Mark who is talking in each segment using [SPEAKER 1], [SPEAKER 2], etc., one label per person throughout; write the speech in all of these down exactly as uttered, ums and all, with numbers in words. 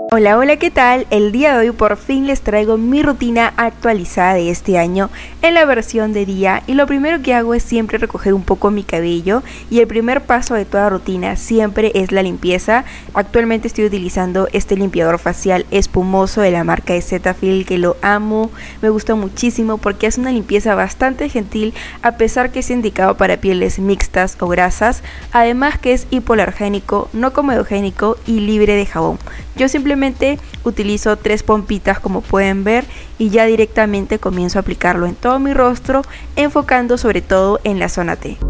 [SPEAKER 1] Hola, hola, ¿qué tal? El día de hoy por fin les traigo mi rutina actualizada de este año en la versión de día, y lo primero que hago es siempre recoger un poco mi cabello, y el primer paso de toda rutina siempre es la limpieza. Actualmente estoy utilizando este limpiador facial espumoso de la marca de Cetaphil, que lo amo, me gusta muchísimo porque es una limpieza bastante gentil a pesar que es indicado para pieles mixtas o grasas, además que es hipoalergénico, no comedogénico y libre de jabón. Yo simplemente utilizo tres pompitas, como pueden ver, y ya directamente comienzo a aplicarlo en todo mi rostro, enfocando sobre todo en la zona T.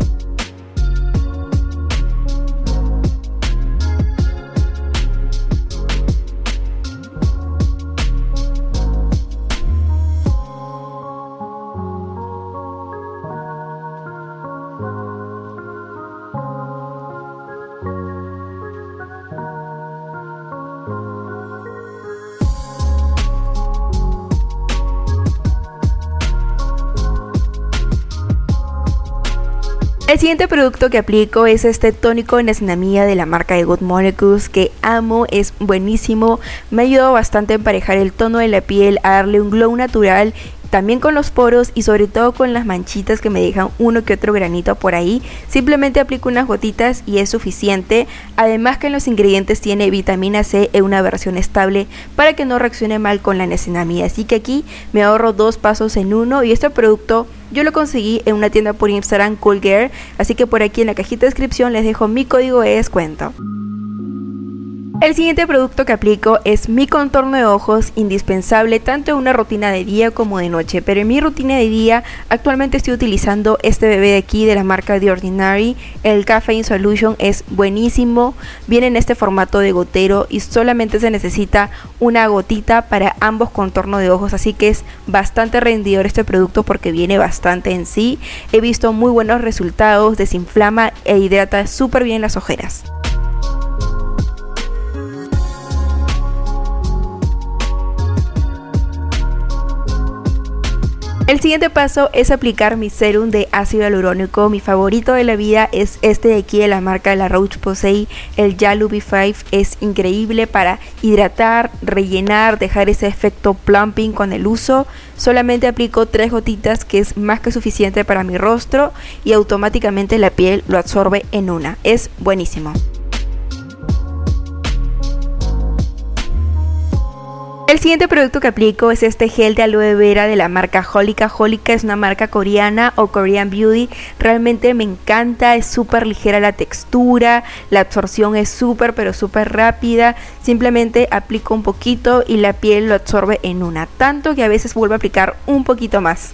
[SPEAKER 1] El siguiente producto que aplico es este tónico niacinamida de la marca de Good Molecules, que amo, es buenísimo, me ha ayudado bastante a emparejar el tono de la piel, a darle un glow natural, también con los poros y sobre todo con las manchitas que me dejan uno que otro granito por ahí. Simplemente aplico unas gotitas y es suficiente, además que en los ingredientes tiene vitamina C en una versión estable para que no reaccione mal con la niacinamida, así que aquí me ahorro dos pasos en uno. Y este producto yo lo conseguí en una tienda por Instagram, Cool Girl, así que por aquí en la cajita de descripción les dejo mi código de descuento. El siguiente producto que aplico es mi contorno de ojos, indispensable tanto en una rutina de día como de noche, pero en mi rutina de día actualmente estoy utilizando este bebé de aquí de la marca The Ordinary. El Caffeine Solution es buenísimo, viene en este formato de gotero y solamente se necesita una gotita para ambos contornos de ojos, así que es bastante rendidor este producto porque viene bastante en sí. He visto muy buenos resultados, desinflama e hidrata súper bien las ojeras. El siguiente paso es aplicar mi serum de ácido hialurónico. Mi favorito de la vida es este de aquí de la marca de La Roche-Posay, el Yalu B cinco. Es increíble para hidratar, rellenar, dejar ese efecto plumping con el uso. Solamente aplico tres gotitas, que es más que suficiente para mi rostro, y automáticamente la piel lo absorbe en una. Es buenísimo. El siguiente producto que aplico es este gel de aloe vera de la marca Holika. Holika es una marca coreana o Korean Beauty. Realmente me encanta, es súper ligera la textura, la absorción es súper pero súper rápida. Simplemente aplico un poquito y la piel lo absorbe en una, tanto que a veces vuelvo a aplicar un poquito más.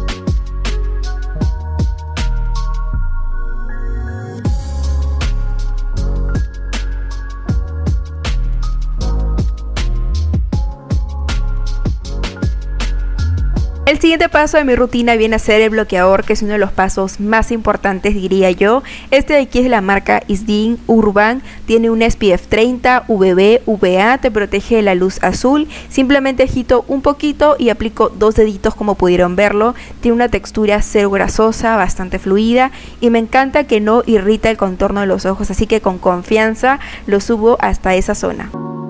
[SPEAKER 1] El siguiente paso de mi rutina viene a ser el bloqueador, que es uno de los pasos más importantes, diría yo. Este de aquí es de la marca Isdin Urban, tiene un S P F treinta, U V B, U V A, te protege de la luz azul. Simplemente agito un poquito y aplico dos deditos, como pudieron verlo. Tiene una textura cero grasosa, bastante fluida, y me encanta que no irrita el contorno de los ojos, así que con confianza lo subo hasta esa zona.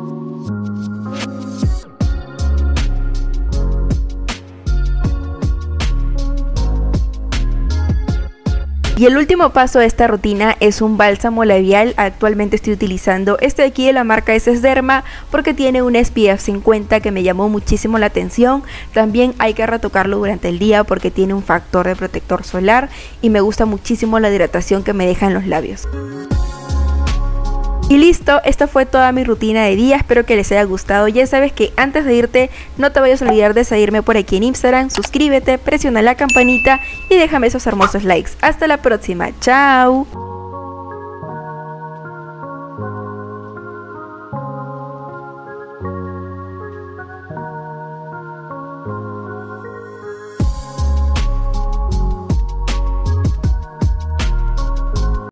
[SPEAKER 1] Y el último paso de esta rutina es un bálsamo labial. Actualmente estoy utilizando este de aquí de la marca Esthederm porque tiene un S P F cincuenta que me llamó muchísimo la atención. También hay que retocarlo durante el día porque tiene un factor de protector solar y me gusta muchísimo la hidratación que me deja en los labios. Y listo, esta fue toda mi rutina de día, espero que les haya gustado. Ya sabes que antes de irte no te vayas a olvidar de seguirme por aquí en Instagram, suscríbete, presiona la campanita y déjame esos hermosos likes. Hasta la próxima, chao.